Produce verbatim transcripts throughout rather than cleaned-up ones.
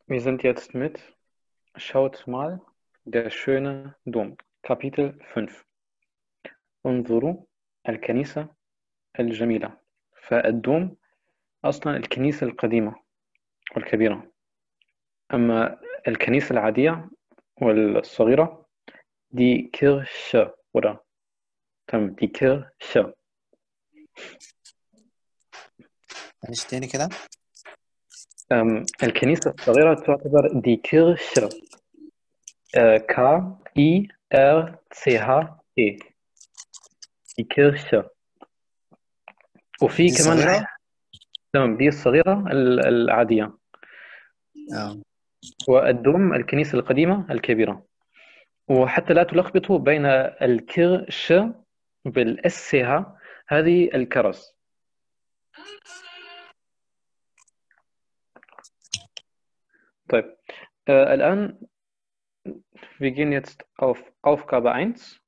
Wir sind jetzt mit Schaut mal, der schöne Dom, Kapitel fünf. انظروا الكنيسة الجميلة. فالدوم أصلا الكنيسة القديمة والكبيرة، أما الكنيسة العادية والصغيرة دي كيرشة ولا تمام دي كيرشة. معلش تاني كده. أم، الكنيسة الصغيرة تعتبر دي كيرشة، ك إي آر سي ها إي، دي كيرشة. وفي دي كمان الصغيرة. تمام دي الصغيرة ال- العادية. اه والدوم الكنيسة القديمة الكبيرة. وحتى لا تلخبطوا بين الكرش بالاس ها، هذه الكرز. طيب äh, الآن wir gehen jetzt auf Aufgabe eins.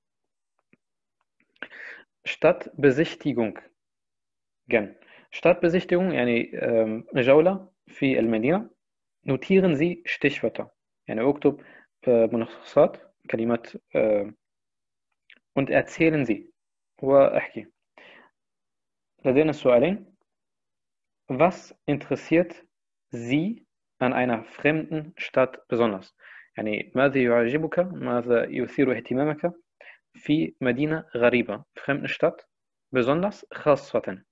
Stadtbesichtigung. Gern. Stadtbesichtigung يعني ähm, جولة في المدينة. Notieren Sie Stichwörter. يعني اكتب äh, ملخصات كلمات äh, und erzählen Sie. واحكي. لدينا سؤالين. Was interessiert Sie an einer fremden Stadt besonders؟ يعني ماذا يعجبك، ماذا يثير اهتمامك في مدينة غريبة، fremden Stadt besonders خاصة.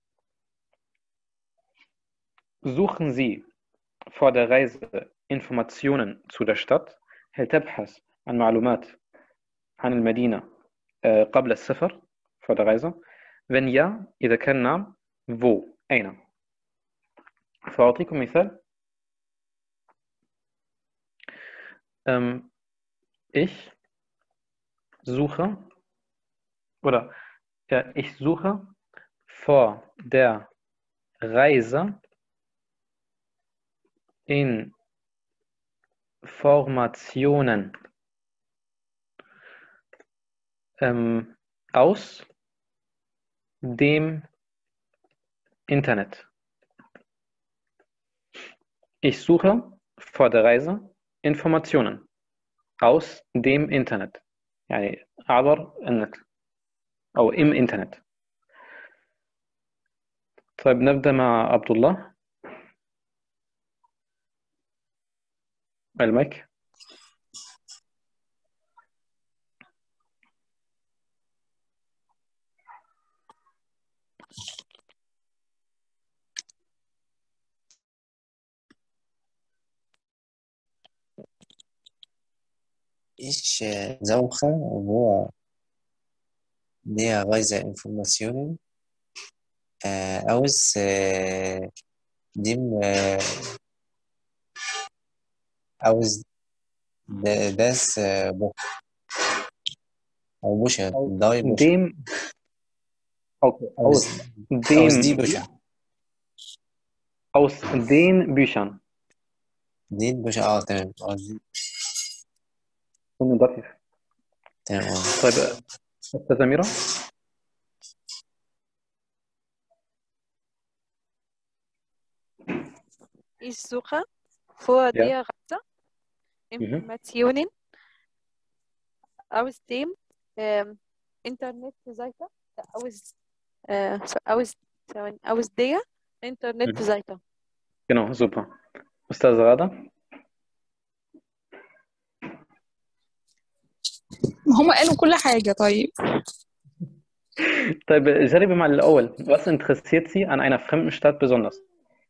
Suchen Sie vor der Reise Informationen zu der Stadt؟ هل تبحث عن معلومات عن المدينة äh, قبل السفر vor der Reise؟ wenn ja، إذا كان نعم، wo أين؟ فأعطيكم مثال. ähm, ich suche oder ja, ich suche vor der Reise Informationen ähm, aus dem Internet. Ich suche vor der Reise Informationen aus dem Internet. يعني عبر النت أو im Internet. طيب نبدأ مع عبد الله. المايك. Ich äh, suche wo näherweise Informationen äh, aus äh, dem äh, aus de, das äh, Buch أو Bücher, aus die Bücher dem okay, aus aus aus die dem Bücher aus den Büchern. die Bücher اه تمام aus die مضافف. تمام اه طيب أستاذة أميرة. Ich suche vor Ja. der Reise Mhm. Informationen aus dem ähm, Internetseite, aus, äh, aus, aus der Internetseite. Genau, super. أستاذة غادة. ما هم قالوا كل حاجة. طيب طيب جربي مع الأول. Was interessiert Sie an einer fremden Stadt besonders؟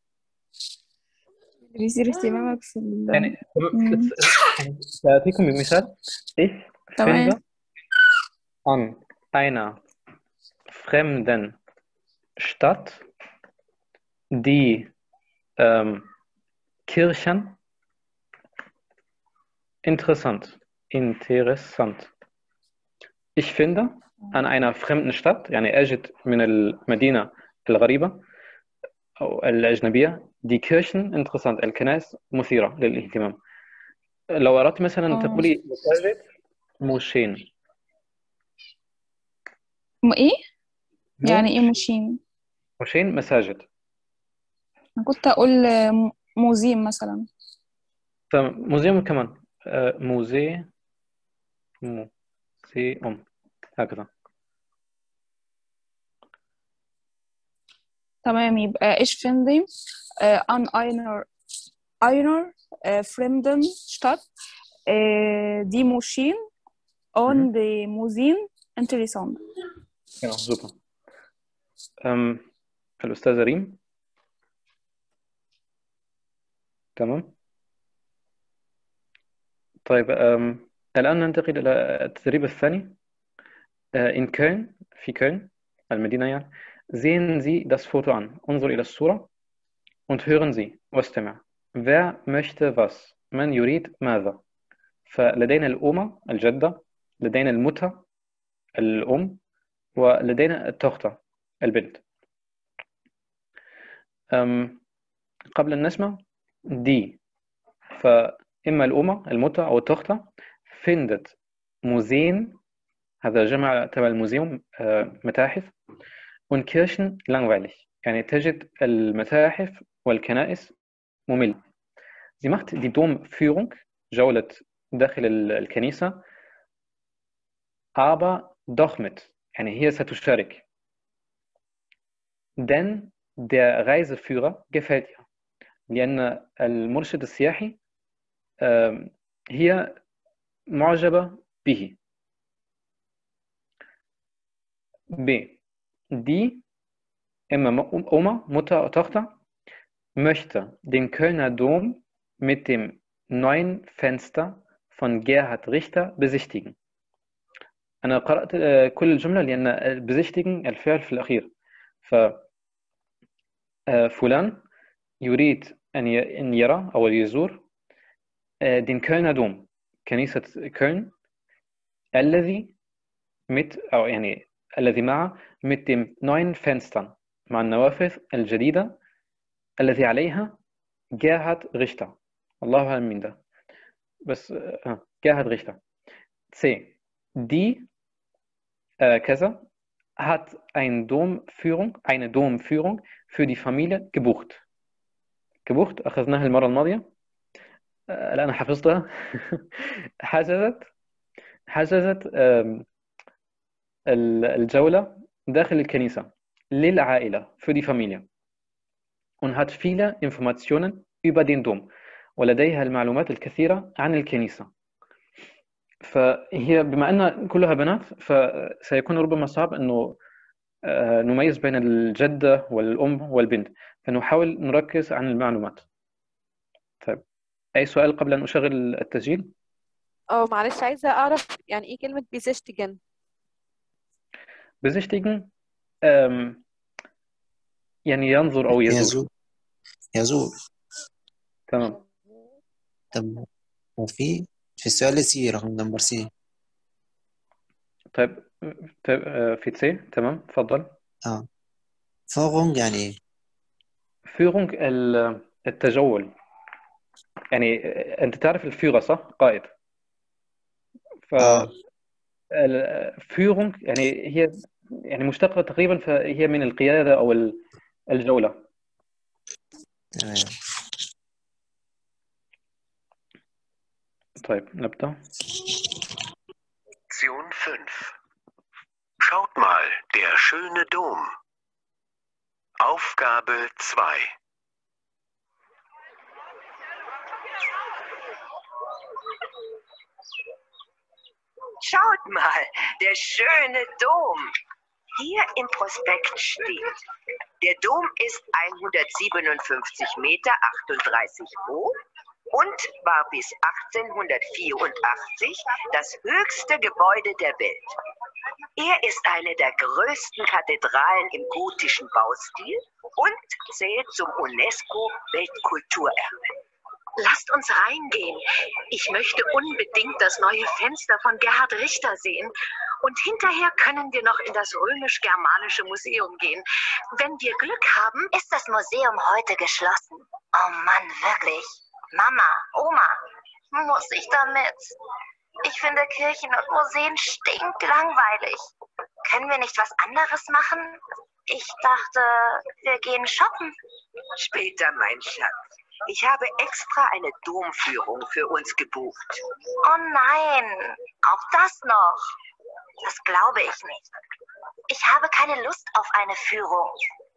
بيثير اهتمامك في ال يعني مم. سأعطيكم مثال. Ich تمام. finde an einer fremden Stadt die ähm, Kirchen interessant. Interessant. Ich finde an einer fremden Stadt يعني أجد من المدينة الغريبة أو الأجنبية دي كيرشن انترسانت، الكنائس مثيرة للاهتمام. لو أردت مثلا اه تقولي مساجد موشين. م- ايه يعني ايه موش مشين؟ موشين مساجد. انا كنت اقول م- موزيم مثلا. تمام. موزيوم كمان. آه، موزي موزيوم هكذا. تمام، يبقى ich finde äh, an einer einer äh, fremden Stadt äh, die Moscheen und die Museen interessant. Ja, super. ähm, الأستاذة ريم. تمام. طيب ähm, الآن ننتقل إلى التدريب الثاني. äh, in Köln في كöln المدينة يعني. sehen Sie das Foto an. انظر إلى الصورة und hören Sie واستمع. wer möchte was. من يريد ماذا. فلدينا الأم الجدة، لدينا المتة الأم، ولدينا التوختة البنت. أم قبل أن نسمع دي، فإما الأم المتة أو التوختة findet Museen، هذا جمع تبع الموزيوم آه، متاحف، und Kirchen langweilig، يعني تجد المتاحف والكنائس ممل. Sie macht die Domführung، جولة داخل الكنيسة، aber doch mit، يعني هي ستشارك. denn der Reiseführer gefällt ihr، لأن المرشد السياحي آم، هي معجبة به. B. Die immer Oma, Mutter oder Tochter möchte den Kölner Dom mit dem neuen Fenster von Gerhard Richter besichtigen. أنا قرأت آه، كل الجملة لأن بesichtigen الفعل في الأخير. ف آه، فلان يريد أن ي- أن يرى أو يزور آه، den Kölner Dom، كنيسة كöln، الذي mit أو يعني الذي مع mit dem neuen Fenstern، مع النوافذ الجديدة الذي عليها Gerhard Richter. الله أعلم من ده، بس آه Gerhard Richter. C. Die äh, كذا hat ein Domführung eine Domführung für die Familie gebucht. gebucht أخذناها المرة الماضية. آه الآن حفظتها. حجزت حجزت آم، ال- الجولة داخل الكنيسة للعائلة für die Familie und hat viele Informationen über den Dom، ولديها المعلومات الكثيرة عن الكنيسة. فهي بما أن كلها بنات فسيكون ربما صعب أنه آه، نميز بين الجدة والأم والبنت، فنحاول نركز عن المعلومات. طيب، أي سؤال قبل أن أشغل التسجيل؟ اه معلش عايزة أعرف يعني إيه كلمة besichtigen؟ besichtigen ähm, يعني ينظر أو يزور. يزور يزور. تمام. طب وفي في السؤال سي رقم نمبر سي. طيب طيب، آه، في تسي. تمام، تفضل. اه فوغونج يعني ايه؟ فيرونج ال- التجول، يعني آه، أنت تعرف الفيرة صح؟ قائد. ف اه الفيرونج يعني هي يعني مشتقة تقريبا، فهي من القيادة أو ال- الجولة. تمام. طيب نبدأ. Lektion fünf. Schaut mal, der schöne Dom. Aufgabe zwei. Schaut mal, der schöne Dom. Hier im Prospekt steht, der Dom ist hundertsiebenundfünfzig Meter achtunddreißig hoch und war bis achtzehnhundertvierundachtzig das höchste Gebäude der Welt. Er ist eine der größten Kathedralen im gotischen Baustil und zählt zum UNESCO-Weltkulturerbe. Lasst uns reingehen. Ich möchte unbedingt das neue Fenster von Gerhard Richter sehen. Und hinterher können wir noch in das römisch-germanische Museum gehen. Wenn wir Glück haben, ist das Museum heute geschlossen. Oh Mann, wirklich. Mama, Oma, muss ich da mit? Ich finde Kirchen und Museen stinklangweilig. Können wir nicht was anderes machen? Ich dachte, wir gehen shoppen. Später, mein Schatz. Ich habe extra eine Domführung für uns gebucht. Oh nein, auch das noch. Das glaube ich nicht. Ich habe keine Lust auf eine Führung.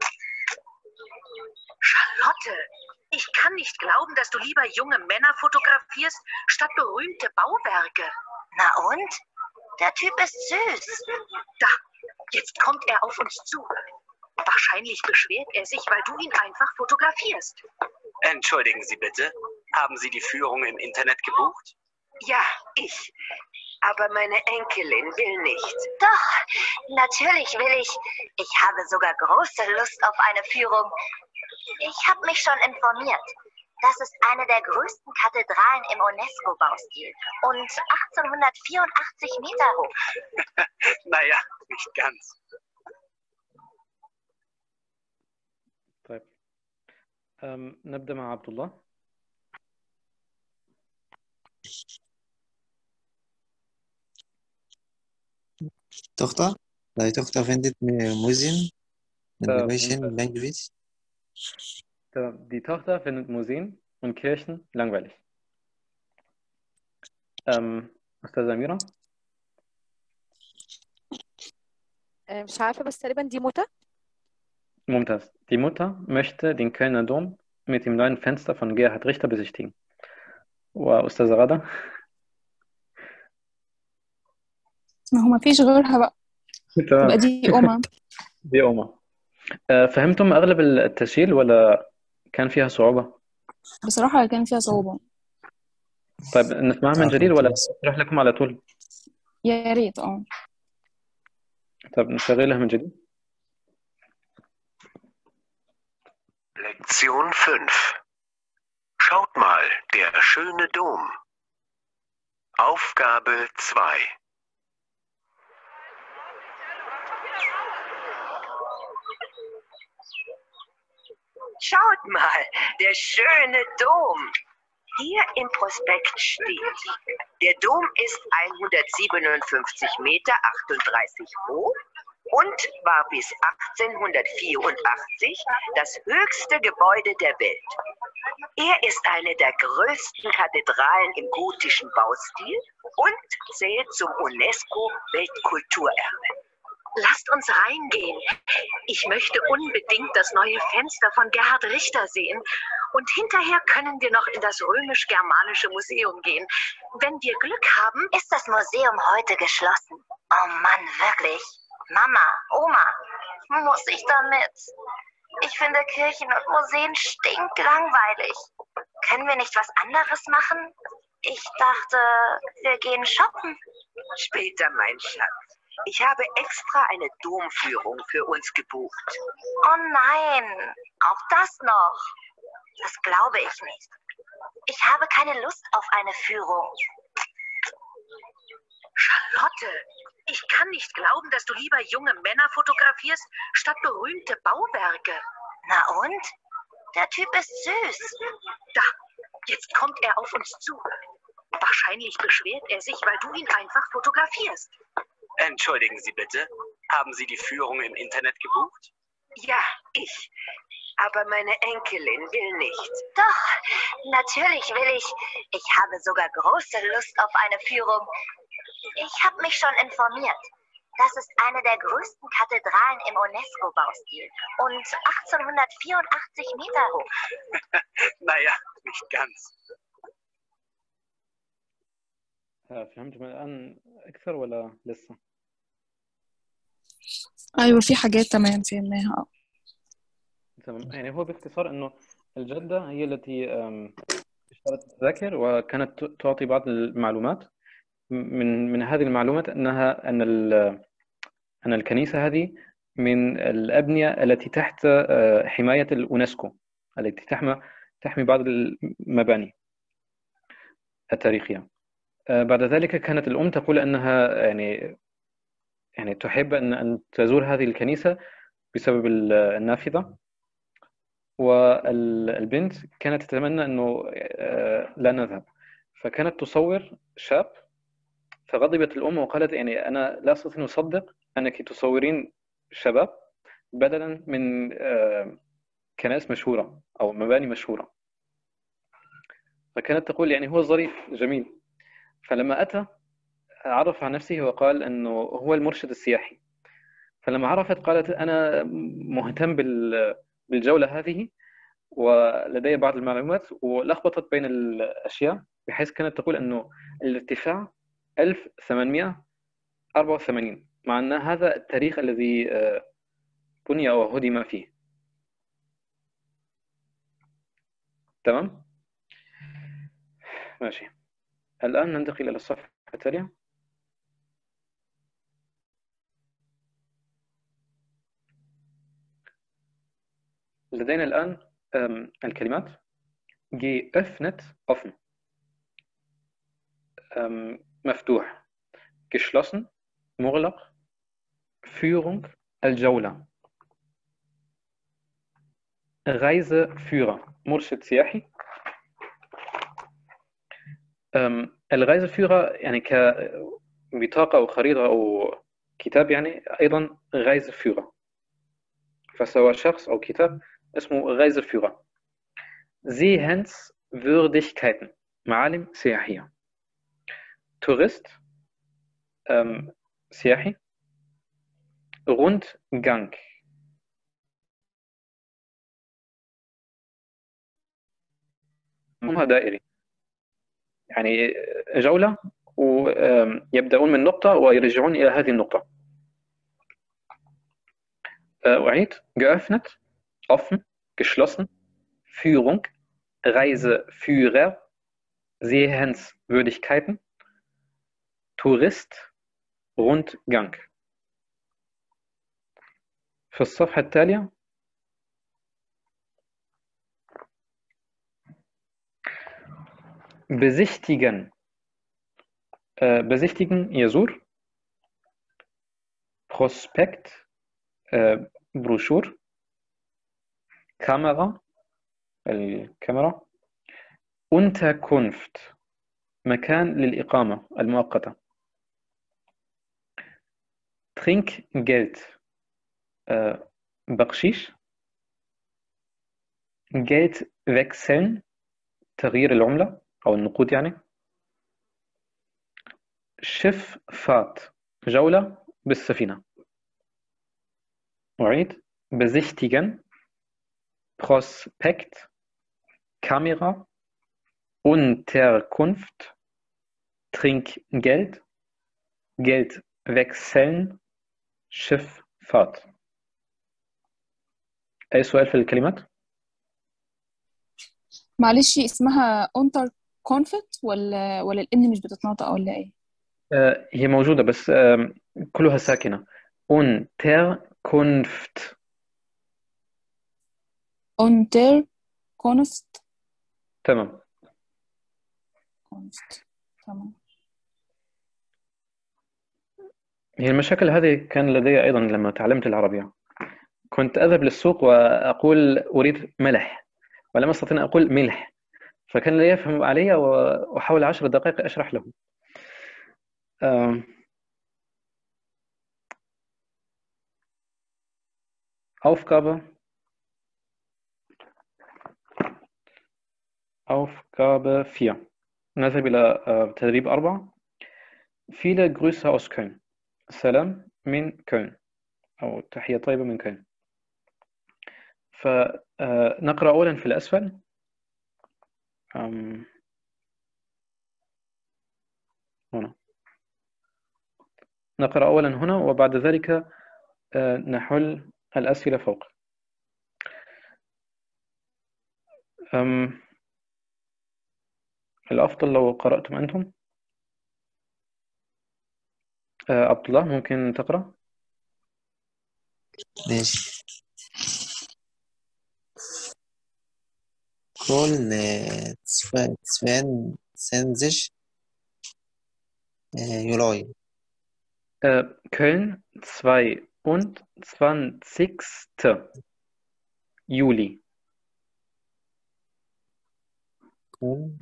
Charlotte, ich kann nicht glauben, dass du lieber junge Männer fotografierst, statt berühmte Bauwerke. Na und? Der Typ ist süß. Da, jetzt kommt er auf uns zu. Wahrscheinlich beschwert er sich, weil du ihn einfach fotografierst. Entschuldigen Sie bitte, haben Sie die Führung im Internet gebucht? Ja, ich. Aber meine Enkelin will nicht. Doch, natürlich will ich. Ich habe sogar große Lust auf eine Führung. Ich habe mich schon informiert. Das ist eine der größten Kathedralen im UNESCO-Baustil und achtzehnhundertvierundachtzig Meter hoch. Naja, nicht ganz. طيب أم، نبدأ مع عبد الله. Tochter? Deine Tochter findet mir Musik in Ja, Indonesian wunderbar. language. Da- Die Tochter findet Museen und Kirchen langweilig. Ähm, أستاذة أميرة. آه، مش عارفة بس تقريبا دي متى. Mumtaz. Die Mutter möchte den Kölner Dom mit dem neuen Fenster von Gerhard Richter besichtigen. وأستاذة غادة. ما هو ما فيش غيرها بقى، تمام. تبقى دي أمة. دي أمة. آه، فهمتم أغلب التسجيل ولا كان فيها صعوبة؟ بصراحة كان فيها صعوبة. طيب نسمعها من آه، جديد ولا فهمت. أشرح لكم على طول؟ يا ريت اه. طيب نشغلها من جديد. Lektion fünf. Schaut mal, der schöne Dom. Aufgabe zwei. Schaut mal, der schöne Dom. Hier im Prospekt steht, der Dom ist hundertsiebenundfünfzig Meter achtunddreißig hoch und war bis achtzehnhundertvierundachtzig das höchste Gebäude der Welt. Er ist eine der größten Kathedralen im gotischen Baustil und zählt zum UNESCO-Weltkulturerbe. Lasst uns reingehen. Ich möchte unbedingt das neue Fenster von Gerhard Richter sehen. Und hinterher können wir noch in das römisch-germanische Museum gehen. Wenn wir Glück haben, ist das Museum heute geschlossen. Oh Mann, wirklich. Mama, Oma, muss ich da mit? Ich finde Kirchen und Museen stinklangweilig. Können wir nicht was anderes machen? Ich dachte, wir gehen shoppen. Später, mein Schatz. Ich habe extra eine Domführung für uns gebucht. Oh nein, auch das noch. Das glaube ich nicht. Ich habe keine Lust auf eine Führung. Charlotte, ich kann nicht glauben, dass du lieber junge Männer fotografierst, statt berühmte Bauwerke. Na und? Der Typ ist süß. Da, jetzt kommt er auf uns zu. Wahrscheinlich beschwert er sich, weil du ihn einfach fotografierst. Entschuldigen Sie bitte, haben Sie die Führung im Internet gebucht? Ja, ich. Aber meine Enkelin will nicht. Doch, natürlich will ich. Ich habe sogar große Lust auf eine Führung. Ich habe mich schon informiert. Das ist eine der größten Kathedralen im UNESCO-Baustil und achtzehnhundertvierundachtzig Meter hoch. Naja, nicht ganz. فهمتم الآن أكثر ولا لسه؟ أيوة في حاجات تمام فهمناها. تمام. يعني هو باختصار إنه الجدة هي التي أم، اشترت التذاكر وكانت ت- تعطي بعض المعلومات. من من هذه المعلومات أنها أن ال- أن الكنيسة هذه من الأبنية التي تحت آه، حماية اليونسكو، التي تحمي تحمي بعض المباني التاريخية. آه، بعد ذلك كانت الأم تقول أنها يعني يعني تحب أن أن تزور هذه الكنيسة بسبب ال- النافذة، والبنت كانت تتمنى أنه آه، لا نذهب، فكانت تصور شاب. فغضبت الأم وقالت يعني أنا لا أستطيع أن أصدق أنك تصورين شباب بدلا من آه، كنائس مشهورة أو مباني مشهورة. فكانت تقول يعني هو ظريف جميل. فلما أتى عرف عن نفسه وقال أنه هو المرشد السياحي. فلما عرفت قالت أنا مهتم بال- بالجولة هذه ولدي بعض المعلومات، ولخبطت بين الأشياء بحيث كانت تقول أنه الارتفاع ألف وثمانمائة وأربعة وثمانين، مع أن هذا التاريخ الذي آه، بني أو هدم فيه. تمام؟ ماشي. الآن ننتقل إلى الصفحة التالية. لدينا الآن آم، الكلمات geöffnet offen، آم، مفتوح، geschlossen مغلق، Führung الجولة، Reiseführer مرشد سياحي. آم، الغايزفيرر يعني كبطاقة أو خريطة أو كتاب، يعني أيضا غايزفيرر، فسواء شخص أو كتاب اسمه غايزفيرر. Sehenswürdigkeiten معالم سياحية. تورست آم، سياحي. Rundgang مفهومها دائري، يعني جولة ويبدأون من نقطة ويرجعون إلى هذه النقطة. أعيد: geöffnet offen geschlossen Führung Reiseführer Sehenswürdigkeiten Tourist Rundgang. في الصفحة التالية besichtigen äh, besichtigen يزور. Prospekt äh, بروشور. Kamera الكاميرا. Unterkunft مكان للإقامة المؤقتة. Trinkgeld äh, بقشيش. Geld wechseln تغيير العملة أو النقود يعني. Schifffahrt جولة بالسفينة. أعيد: besichtigen Prospekt Kamera Unterkunft Trinkgeld Geld wechseln Schifffahrt. أي سؤال في الكلمات؟ معلش اسمها اونتر كونفت ولا ولا الان مش بتتنطق ولا ايه؟ آه، هي موجودة بس آم، كلها ساكنة. Unterkunft. اونتر كونفت تمام. كونفت تمام. هي المشاكل هذه كان لدي أيضا لما تعلمت العربية. كنت أذهب للسوق وأقول أريد ملح ولم أستطيع أن أقول ملح، فكان لا يفهم علي وأحاول عشر دقائق أشرح له. آم، Aufgabe Aufgabe vier. نذهب إلى آه، تدريب أربعة. Viele Grüße aus Köln. سلام من كöln أو تحية طيبة من كöln. فنقرأ أولا في الأسفل. أم، هنا نقرأ أولا هنا وبعد ذلك آه، نحل الأسئلة فوق. أم، الأفضل لو قرأتم أنتم. آه، عبد الله ممكن تقرأ؟ ماشي. كل آه، zwei- zweiundzwanzig آه، يولاي. Äh, Köln zweiundzwanzigster Juli. كل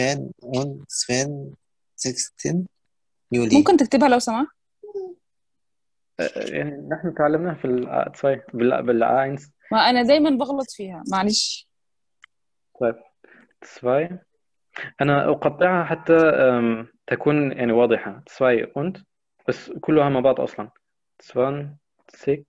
zweiundzwanzigsten يولي. ممكن تكتبها لو سمحت؟ آه، يعني نحن تعلمناها في ال zwei بال بالeins. ما انا دايما بغلط فيها معلش. طيب zwei أنا أقطعها حتى أم، تكون يعني واضحة. zwei und بس كلها مع بعض أصلا. zwanzig.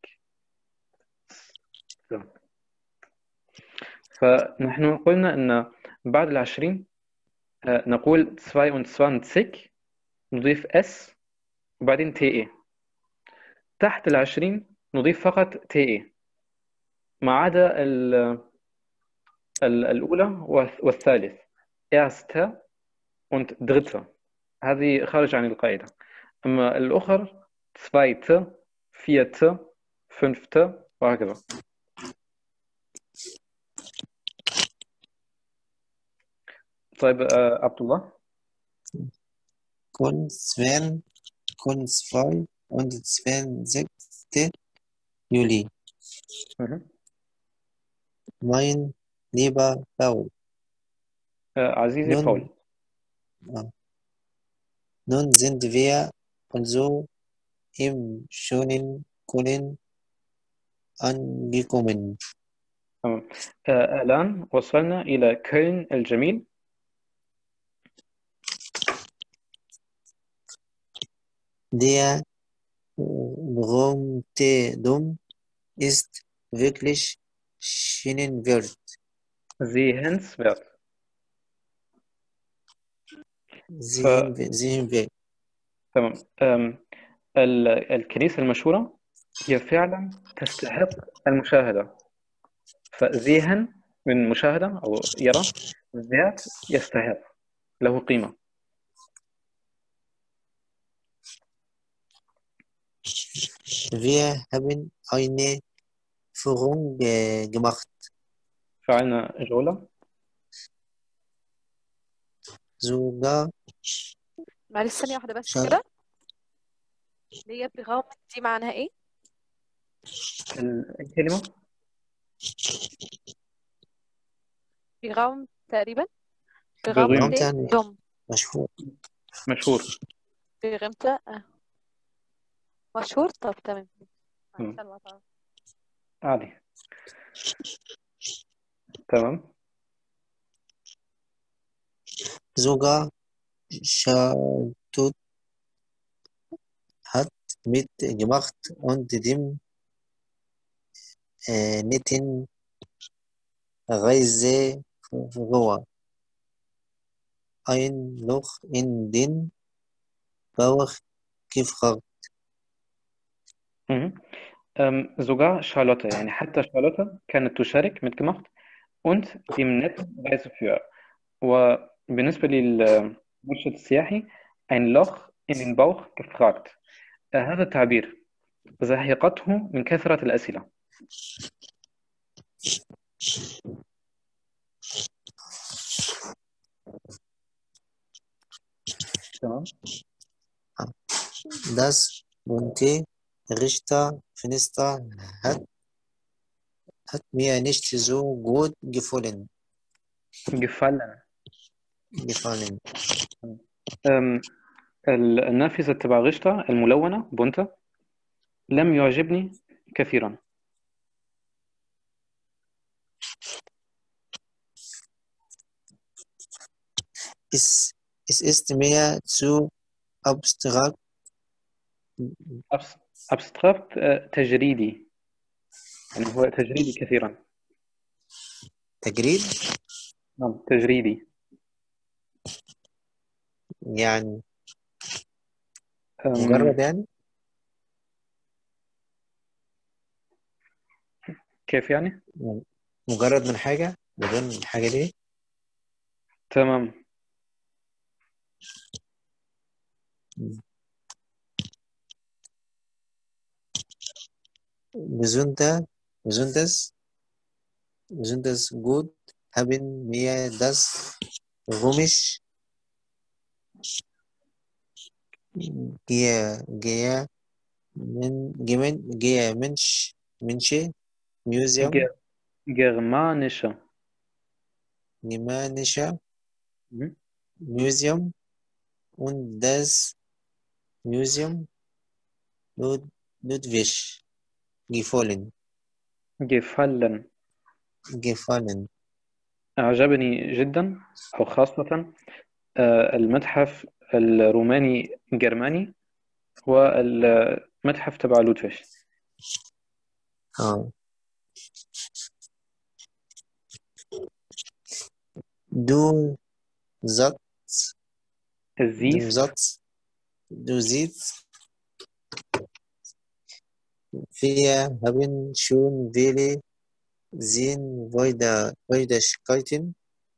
فنحن قلنا أن بعد العشرين آه، نقول zweiundzwanzig نضيف اس وبعدين تي اي. تحت العشرين نضيف فقط تي اي ما عدا ال- ال- الأولى والث- والثالث. erste und dritte هذه خارج عن القاعدة. أما الأخر zweite vierte fünfte وهكذا. طيب آه، عبد الله. كون zwei, كون zwei und zwanzigste Juli. مهم. Mein lieber Paul. آه، عزيزي Nun, باول. nun sind wir also im schönen Köln angekommen. تمام. آه، الآن وصلنا إلى كöln الجميل. Der berühmte Dom ist wirklich sehenswert. sehenswert. Sehen, sehenswert. تمام. آم، ال- الكنيسة المشهورة هي فعلا تستحق المشاهدة. فذهن من مشاهدة أو يرى، ذات يستحق، له قيمة. Wir haben eine Führung äh, gemacht. فعلنا جولة. Sogar معلش ثانية واحدة بس شر- كده. اللي هي بغام دي معناها ايه؟ ال- الكلمة بغام تقريبا. بغام بغيم berühmt تي يعني دوم. مشهور. مشهور. بغمت آه. مشهور. طب تمام. مم. معلش أنا بقطع. عادي. تمام. Sogar Charlotte hat mitgemacht und dem äh, netten Reiseführer ein Loch in den Bauch gefragt. Mhm. Ähm, sogar Charlotte، يعني حتى شارلوتا كانت تشارك mitgemacht und dem netten Reiseführer. وبالنسبة للمرشد السياحي ein Loch in den Bauch gefragt. آه، هذا التعبير زهقته من كثرة الأسئلة. تمام. Das bunte Richterfenster hat, hat mir nicht so gut gefallen. gefallen. gefallen. أم، ال- النافذة تبع غشتا الملونة بونتا لم يعجبني كثيرا. Es, es ist mir zu abstrakt. أبس- أبستراكت آه، تجريدي، يعني هو تجريدي كثيرا. تجريد نعم تجريدي. يعني أم، مجرد يعني كيف يعني؟ مجرد من حاجة بدون الحاجة دي. تمام. Besonder, besonders, besonders gut haben mir das römisch Ge- Ge- Men- Gemen- Ge- Mensch, Mensche Museum, ج- جرمانيشة. Germanische مم. Museum und das Museum Lud Ludwig gefallen. gefallen. gefallen. أعجبني جدا، أو خاصة آه، المتحف الروماني الجرماني والمتحف تبع لودفيش. اه دو زات دو الزيس زات دو زيت فيا هبن شون فيلي زين فايدا فايدا شكايتن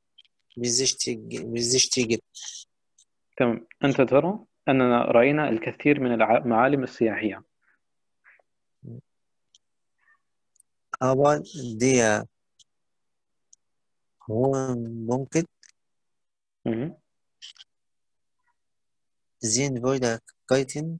بيزشتيجت. تمام. أنت ترى أننا رأينا الكثير من المعالم السياحية. أبا ديا هو ممكن مهم. زين فايدا كايتن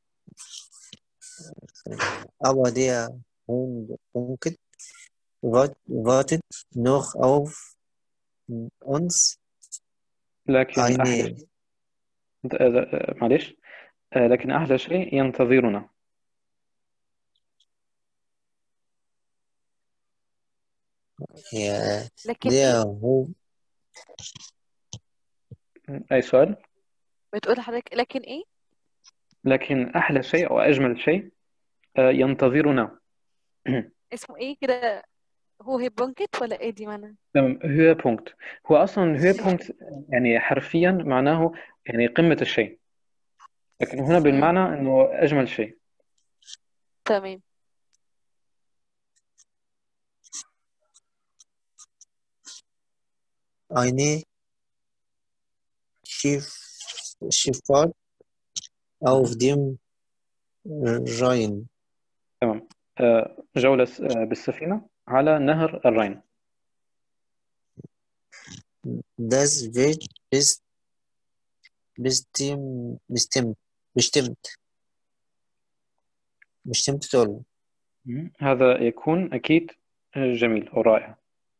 أبا ديا هون ممكن wartet noch auf uns لكن أحلى eine شيء آه، آه، معلش آه، لكن أحلى شيء ينتظرنا. يا لكن ديا ايه؟ هو أي سؤال؟ بتقول لحضرتك لكن ايه؟ لكن أحلى شيء أو أجمل شيء آه، ينتظرنا. اسمه ايه كده؟ هو هي بونكت ولا ايه دي معنى؟ تمام. هوبونكت هو أصلا هوبونكت يعني حرفيا معناه يعني قمة الشيء، لكن هنا مم. بالمعنى أنه أجمل شيء. تمام. eine Schiff Schifffahrt auf dem Rhein. تمام. آه، جولة س- آه، بالسفينة على نهر الراين. Das wird best, bestimmt, bestimmt, bestimmt, bestimmt toll. مم. هذا يكون أكيد آه، جميل ورائع.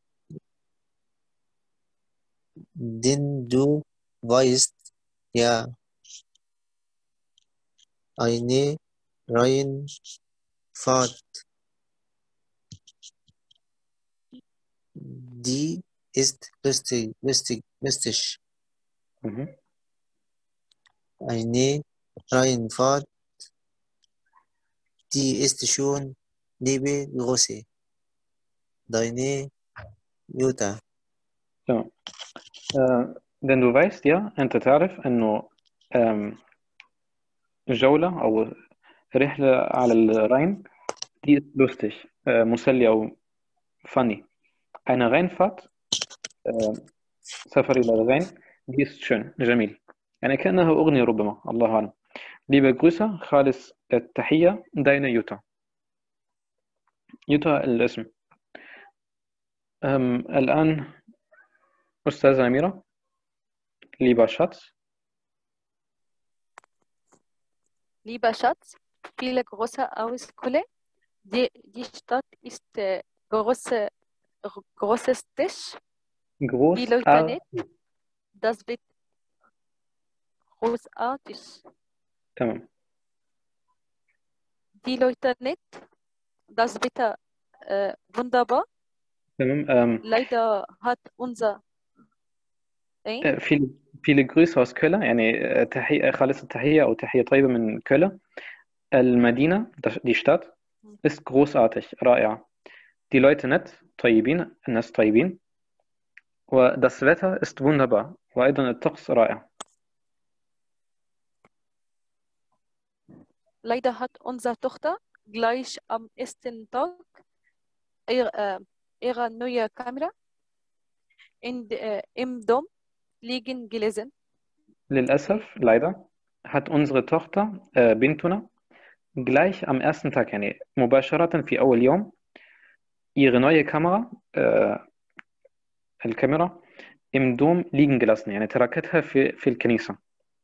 Denn du weißt ja, eine Reihenfahrt, die ist lustig, lustig, lustig. مهم. Eine Reihenfahrt, die ist schon liebe große. Deine Jutta. تمام. آه، denn du weißt ja أنت تعرف أنه آم، جولة أو رحلة على الراين دي lustig آه، مسلية أو funny. eine Rheinfahrt آه، سفر إلى الراين دي ist schön جميل، يعني كأنها أغنية ربما، الله أعلم. liebe Grüße خالص التحية deine يوتا. يوتا الاسم. أم الآن أستاذة أميرة، lieber Schatz. Lieber Schatz, viele große Auskulle. Die, die Stadt ist äh, große, großes Tisch. Die groß Leute nicht. Das wird großartig. تمام. Die Leute nicht. Das wird äh, wunderbar. تمام. أم Leider hat unser إيه؟ آه، viele viele Grüße aus Köln، يعني آه، تحية خالص التحية أو تحية طيبة من كöln. المدينة die Stadt ist großartig رائعة. die Leute nett طيبين، الناس طيبين. و das Wetter ist wunderbar، وأيضا الطقس رائع. Leider hat unsere Tochter gleich am ersten Tag ihr, äh, ihre neue Kamera in, äh, im Dom liegen gelesen. للأسف leider hat unsere Tochter äh, بنتنا gleich am ersten Tag يعني مباشرة في أول يوم ihre neue Kamera äh, الكاميرا im Dom liegen gelassen، يعني تركتها في في الكنيسة.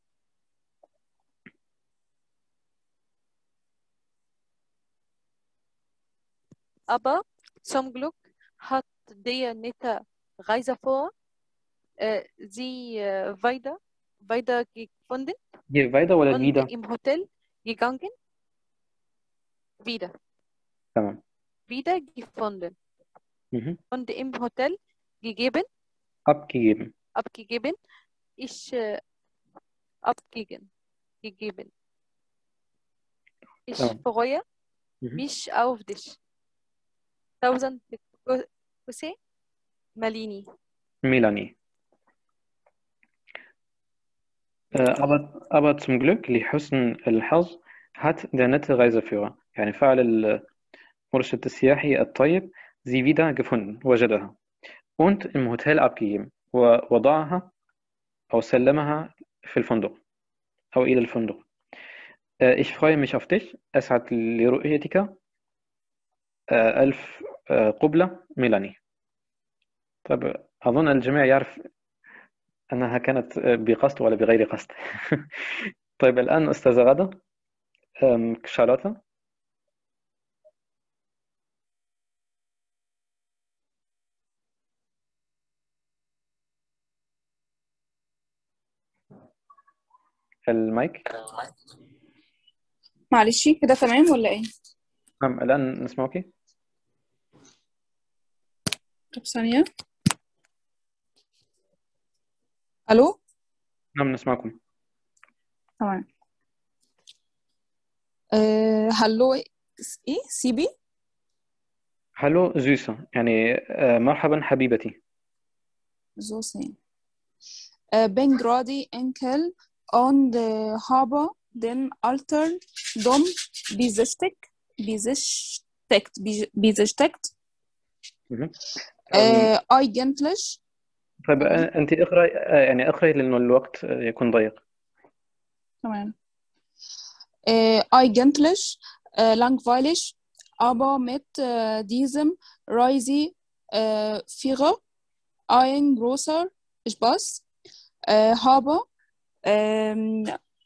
Aber zum Glück hat der nette Reise vor äh, sie äh, weiter, weiter gefunden hier weiter ولا und wieder؟ im Hotel gegangen. Wieder, تمام. wieder gefunden Mhm. und im Hotel gegeben. abgegeben. abgegeben. Ich äh, abgegeben. Gegeben. Ich تمام. freue Mhm. mich auf dich. Tausend Küsse, Malini. Melanie. Äh, aber, aber zum Glück لحسن الحظ hat der nette Reiseführer يعني فعل المرشد السياحي الطيب sie wieder gefunden وجدها und im Hotel abgegeben ووضعها أو سلمها في الفندق أو إلى الفندق. äh, ich freue mich auf dich أسعد لرؤيتك. äh, ألف äh, قبلة ميلاني. طيب أظن الجميع يعرف أنها كانت بقصد ولا بغير قصد. طيب الآن أستاذة غادة أم، شارلوتا. المايك. معلش كده تمام ولا ايه؟ نعم الآن نسمعك. طب ثانية. الو. نعم نسمعكم. تمام. أه هلو ايه سي بي. هلو زوسة يعني آه، مرحبا حبيبتي. زوسين. أه bin gerade enkel on the harbor den alter Dom besichtigt besichtigt besichtigt مهم. أه eigentlich طيب تمام آه، أنت اقرأي آه، يعني اقرأي لأنه الوقت آه، يكون ضيق. تمام äh, eigentlich äh, langweilig, aber mit äh, diesem Reiseführer ein großer Spaß äh, habe. Ähm,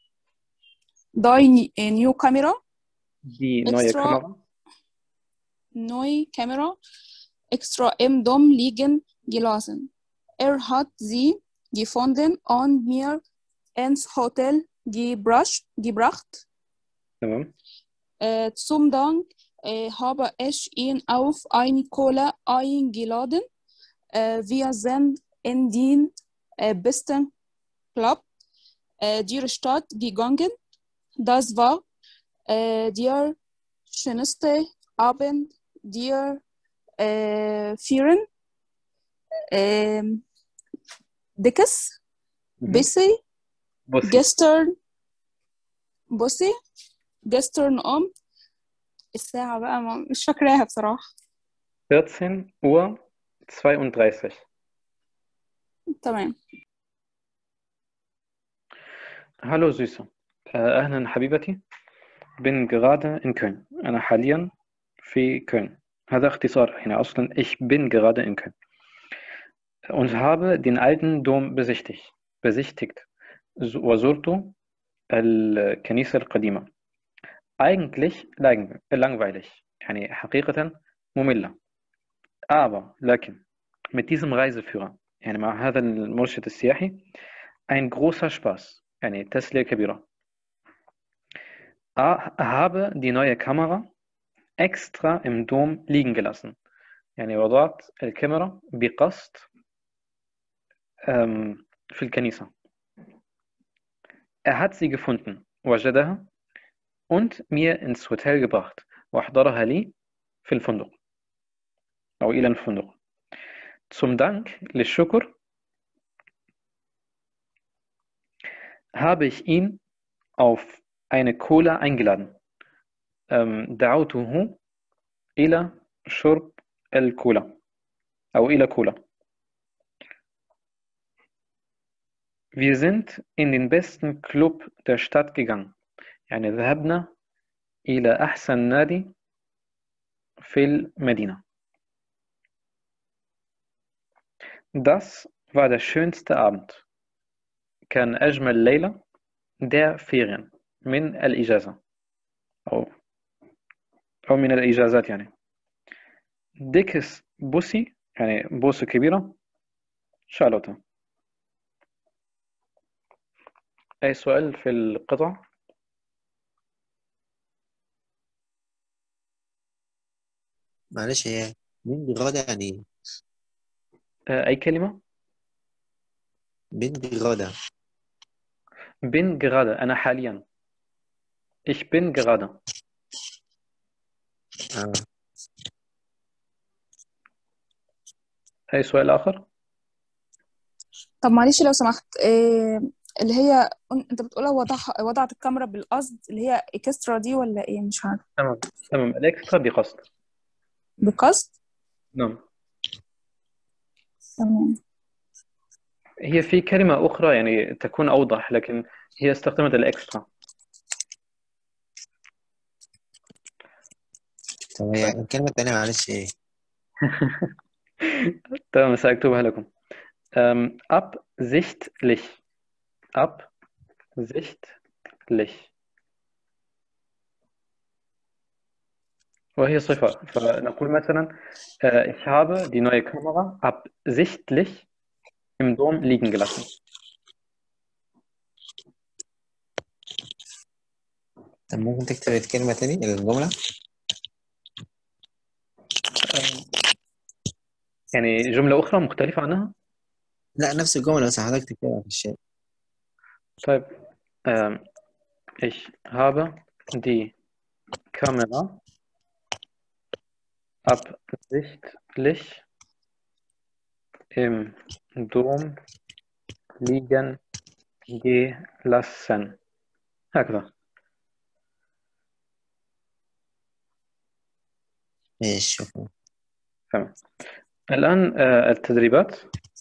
die äh, neue Kamera, Die neue extra Kamera. neue Kamera, extra im Dom liegen gelassen. Er hat sie gefunden und mir ins Hotel gebracht. gebracht. تمام. Äh, zum Dank äh, habe ich ihn auf eine Cola eingeladen. Äh, wir sind in den äh, besten Club äh, der Stadt gegangen. Das war äh, der schönste Abend der äh, Ferien. Ähm, Dickes, Mhm. Bissi, بصي gestern, Bussi, gestern Abend. الساعة بقى ما- مش فاكراها بصراحة. vierzehn Uhr zweiunddreißig. تمام. Hallo Süße. آه، أهلا حبيبتي. bin gerade in Köln. أنا حاليا في كöln. هذا اختصار يعني أصلا ich bin gerade in Köln und habe den alten Dom besichtigt besichtigt ز- وزرت الكنيسة القديمة. eigentlich lang- langweilig يعني حقيقة مملة. aber لكن mit diesem Reiseführer يعني مع هذا المرشد السياحي ein großer Spaß يعني تسلية كبيرة. A- habe die neue Kamera extra im Dom liegen gelassen يعني وضعت الكاميرا بقصد ähm, في الكنيسة. Er hat sie gefunden وجدها und mir ins Hotel gebracht وأحضرها لي في الفندق أو إلى الفندق. Zum Dank للشكر habe ich ihn auf eine Cola eingeladen. ähm, دعوته إلى شرب الكولا أو إلى كولا. Wir sind in den besten Club der Stadt gegangen. يعني ذهبنا إلى أحسن نادي في المدينة. Das war der schönste Abend. كان أجمل ليلة der Ferien من الإجازة أو أو من الإجازات يعني. Dickes Bussi يعني بوسة كبيرة شارلوتا. أي سؤال في القطع؟ معلش هي مين بغادة يعني إيه؟ آه، أي كلمة؟ bin gerade. bin gerade أنا حاليا. ich bin gerade. آه. أي سؤال آخر؟ طب معلش لو سمحت، إيه اللي هي انت بتقولها وضعها وضعت الكاميرا بالقصد، اللي هي اكسترا دي ولا ايه؟ مش عارفه. تمام تمام الإكسترا بقصد. بقصد. نعم. تمام. هي في كلمة أخرى يعني تكون أوضح، لكن هي استخدمت الإكسترا. طب هي الكلمة التانية معلش ايه؟ تمام سأكتبها لكم. ähm, absichtlich absichtlich وهي صفة. فنقول مثلا äh, ich habe die neue Kamera absichtlich im Dom liegen gelassen. طب ممكن تكتب الكلمة تاني الجملة؟ ähm, يعني جملة أخرى مختلفة عنها. لا نفس الجملة بس حضرتك تكتبها في الشات. طيب ähm, ich habe die Kamera absichtlich im Dom liegen gelassen. هكذا. ماشي شكرا. تمام. الآن آه، التدريبات.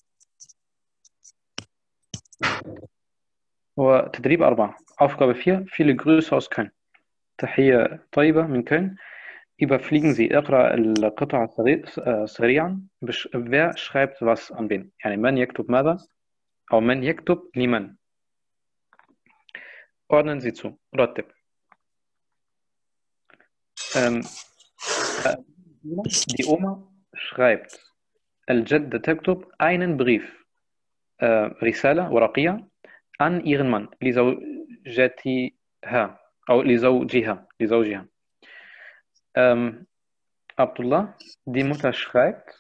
هو تدريب أربعة. Aufgabe vier. Viele Grüße aus Köln. تحية طيبة من كöln. Überfliegen Sie. اقرأ القطعة سريع- آه، سريعا. بش... Wer schreibt was an wen؟ يعني من يكتب ماذا؟ أو من يكتب لمن؟ Ordnen Sie zu. رتب. Ähm, äh, die Oma schreibt. الجدة تكتب einen Brief. آه، رسالة ورقية عن ihren Mann لزوجتها أو لزوجها لزوجها. ähm, Abdullah, die Mutter schreibt.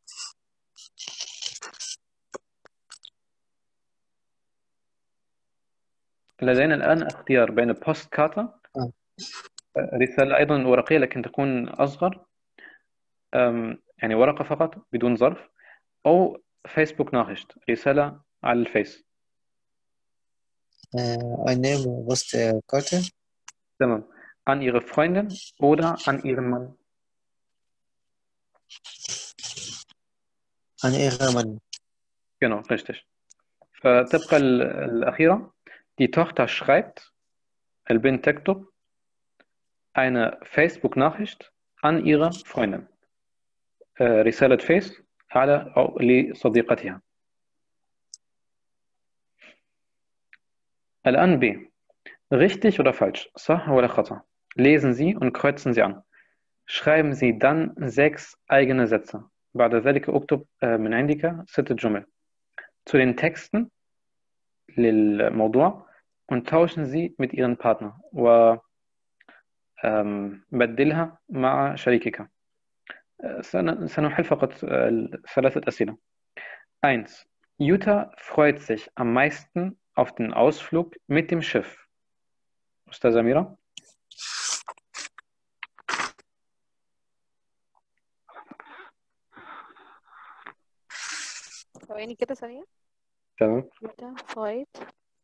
لدينا الآن اختيار بين بوستكارتا، آه. رسالة أيضا ورقية لكن تكون أصغر، ähm, يعني ورقة فقط بدون ظرف، أو فيسبوك ناخشت، رسالة على الفيس. آه، eine Postkarte تمام. An ihre Freundin oder an ihren Mann. an ihren Mann. Genau, richtig. فتبقى ال- الأخيرة. Die Tochter schreibt. البنت تكتب eine Facebook-Nachricht an ihre Freundin. آه، رسالة فيس على أو لصديقتها. الآن B. Richtig oder falsch? صح ولا خطأ؟ Lesen Sie und kreuzen Sie an. Schreiben Sie dann sechs eigene Sätze. بعد ذلك اكتب آه، من عندك ست جمل zu den Texten للموضوع und tauschen Sie mit Ihrem Partner وبدلها مع شريكك. آه، سن- سنحل فقط آه، ثلاثة أسئلة. eins. Jutta freut sich am meisten auf den Ausflug mit dem Schiff. أستاذة أميرة. ثواني كده ثانية. تمام. Jutta freut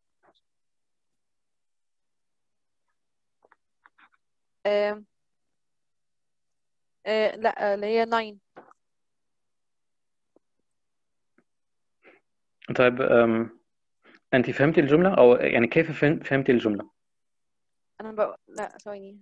آه آه لا اللي هي ناين. طيب أم، أنت فهمتي الجملة أو يعني كيف فهم- فهمتي الجملة؟ أنا بقى لا ثواني.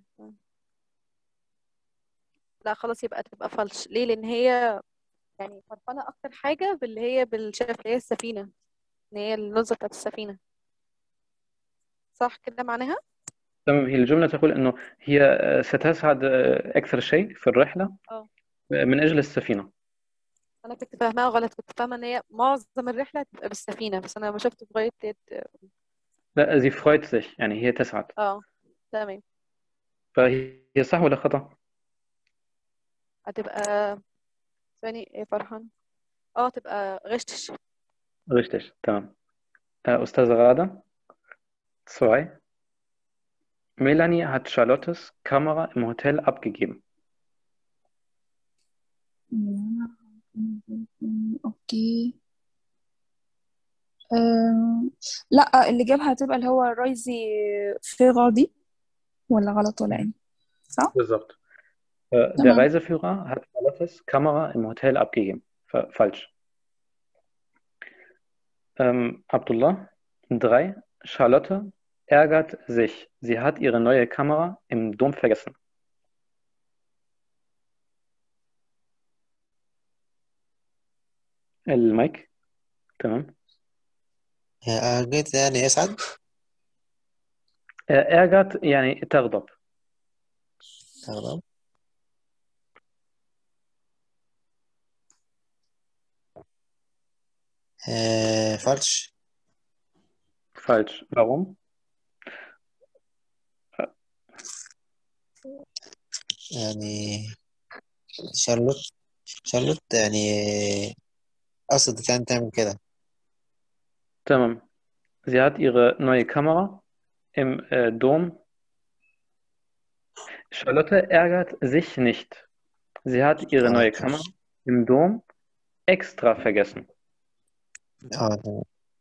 لا خلاص يبقى تبقى فالش. ليه؟ لأن هي يعني فرحانة أكتر حاجة باللي هي بالشاف اللي هي السفينة، إن هي النزهة بتاعت السفينة. صح كده معناها؟ تمام. هي الجملة تقول أنه هي آه، ستسعد آه، أكثر شيء في الرحلة اه من أجل السفينة. أنا كنت فاهماها غلط، كنت فاهمة إن هي معظم الرحلة هتبقى بالسفينة، بس أنا لما شفت في غاية لا sie freut sich يعني هي تسعد. اه تمام. فهي صح ولا خطأ؟ هتبقى ثاني ايه فرحان اه تبقى غشتش. richtig. تمام. Äh, Ustaz Rada. Zwei. Melanie hat Charlottes Kamera im Hotel abgegeben. اوكي. أم... لا، اللي جابها هتبقى اللي هو رايزي فيغا دي، ولا غلط ولا ايه؟ صح؟ بالظبط. Äh, der تمام. Reiseführer hat Charlottes Kamera im Hotel abgegeben. Fa- falsch. Ähm, Abdullah. Drei. Charlotte ärgert sich. Sie hat ihre neue Kamera im Dom vergessen. المايك. تمام. أرجيت يعني يسعد. Äh, ärgert يعني تغضب. تمام. آه، فالش. Falsch. Warum? يعني شارلوت شارلوت يعني قصدت يعني تعمل كده. تمام. Sie hat ihre neue Kamera im äh, Dom. Charlotte ärgert sich nicht. Sie hat ihre اه neue Kamera im Dom extra vergessen. اه تمام.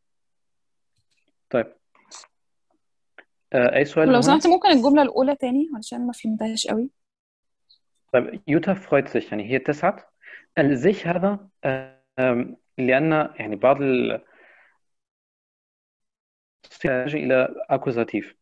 طيب. آه، أي سؤال لو هنا؟ سمحت ممكن الجملة الأولى تاني علشان ما فهمتهاش قوي. طيب يوتا freut sich يعني هي تسعد. الزيش هذا آه، آم، لأن يعني بعض ال يحتاج إلى أكوزاتيف.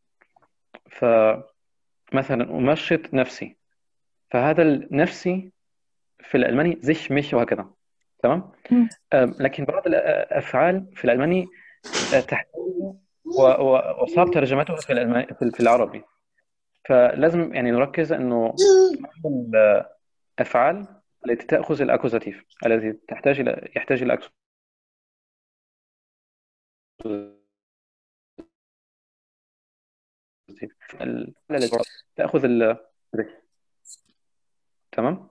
فمثلا أمشط نفسي، فهذا النفسي في الألماني sich mich وهكذا. تمام. مم. آم، لكن بعض الأفعال في الألماني آه، تحتاج و- و- وصعب ترجمتها في الألماني في في العربي. فلازم يعني نركز انه بعض الافعال التي تاخذ الاكوزاتيف التي تحتاج الى يحتاج الى اكوزاتيف التي تاخذ ال تمام.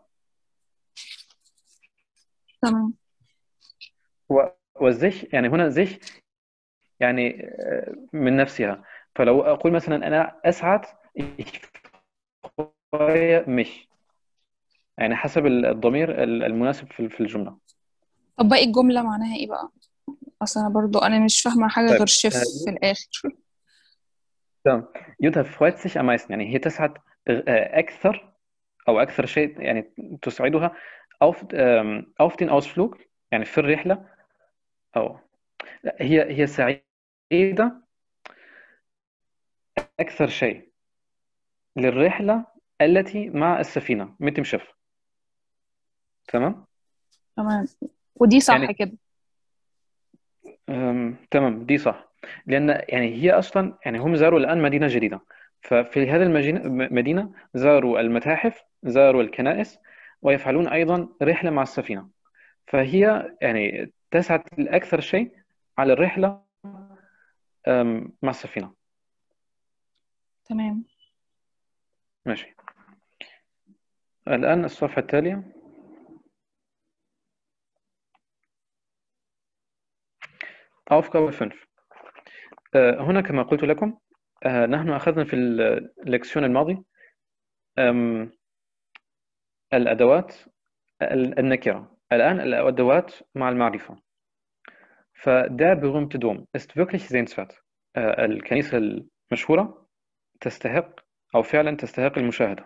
تمام. و- والزش يعني هنا زش يعني آه، من نفسها. فلو اقول مثلا انا اسعد ich freue mich يعني حسب الضمير المناسب في في الجمله. طب باقي الجملة معناها ايه بقى؟ اصلا أنا برضو انا مش فاهمة حاجة طيب غير شيف آه، في الآخر. تمام. Jutta freut sich am meisten يعني هي تسعد آه، أكثر أو أكثر شيء يعني تسعدها auf ähm, auf den Ausflug يعني في الرحلة أو لا هي هي سعيدة أكثر شيء للرحلة التي مع السفينة mit dem Schiff. تمام. تمام. ودي صح يعني كده. أم، تمام دي صح. لأن يعني هي أصلا يعني هم زاروا الآن مدينة جديدة. ففي هذه المدينة زاروا المتاحف، زاروا الكنائس، ويفعلون أيضا رحلة مع السفينة. فهي يعني تسعد الأكثر شيء على الرحلة أم، مع السفينة. تمام. ماشي. الآن الصفحة التالية. Aufgabe fünf. آه، هنا كما قلت لكم آه، نحن أخذنا في الليكسيون الماضي أم، الأدوات ال- النكرة. الآن الأدوات مع المعرفة. فده berühmte Dom ist wirklich sehenswert. آه، الكنيسة المشهورة تستحق أو فعلا تستحق المشاهدة.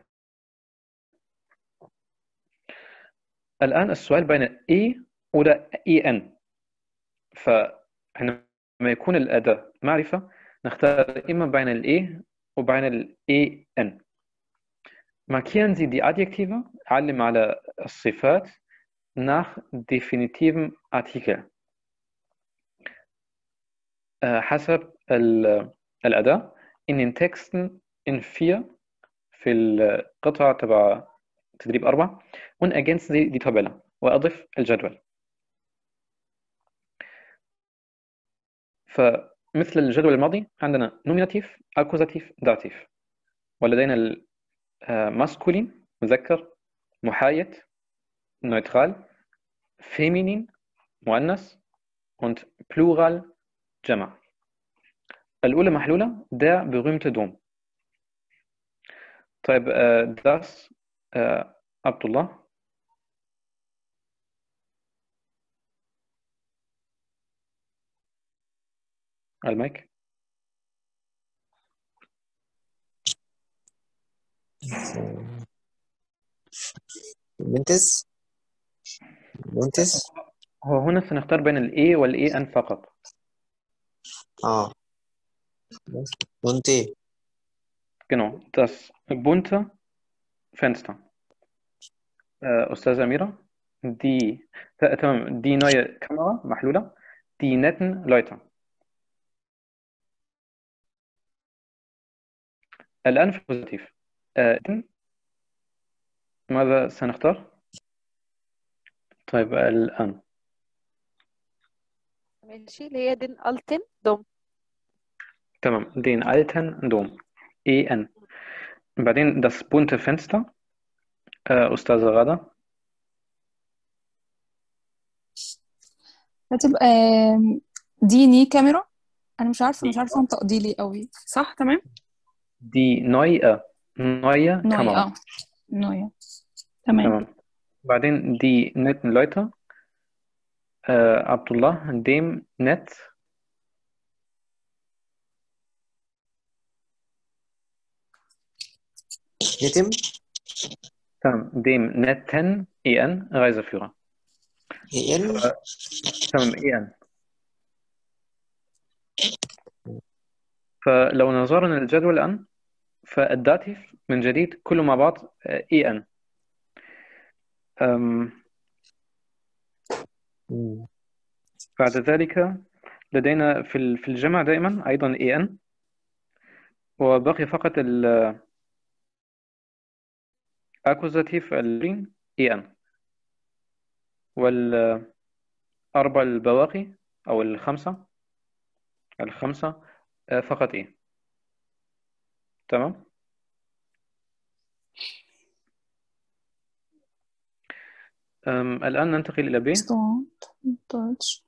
الآن السؤال بين E oder en. فعندما يكون الأداة معرفة نختار إما بين ال E وبين ال en. Markieren Sie die Adjektive علم على الصفات nach definitiven Artikel آه، حسب ال- الأداة in den Texten in vier في القطعة تبع تدريب أربعة und ergänzen Sie die Tabelle وأضف الجدول. فمثل الجدول الماضي عندنا nominative accusative dative، ولدينا الماسكولين مذكر، محايد neutral، feminin مؤنث und plural جمع. الأولى محلولة der berühmte Dom. طيب آه، das آه، عبد الله. المايك. بنتس بنتس هو هنا سنختار بين ال A وال A N فقط. اه بنتي Genau, das bunte Fenster. آه، أستاذة أميرة، دي ت- تمام، دي neue كاميرا محلولة، die netten Leute. الآن في البوزيتيف. آه، ماذا سنختار؟ طيب الآن ماشي، اللي هي دين ألتن دوم. تمام، den alten Dom. E N. بعدين das bunte Fenster. آه، أستاذة غادة. هتبقى دي ني كاميرا. انا مش عارفه مش دي عارفه انطق دي ليه قوي. صح تمام. die neue neue نوي Kamera. اه نوي تمام. تمام. بعدين die netten Leute. آه، عبد الله dem net. نتم تمام، dem netten E N Reiseführer. اي ان ف- تمام E N. فلو نظرنا للجدول الآن فالداتيف من جديد كله مع بعض آه، E N. أم، بعد ذلك لدينا في ال- في الجمع دائما أيضا E N، وبقي فقط الأكوزاتيف الرين E N، والأربع البواقي أو الخمسة الخمسة آه، فقط E. تمام. أم، الآن ننتقل إلى B. Start Deutsch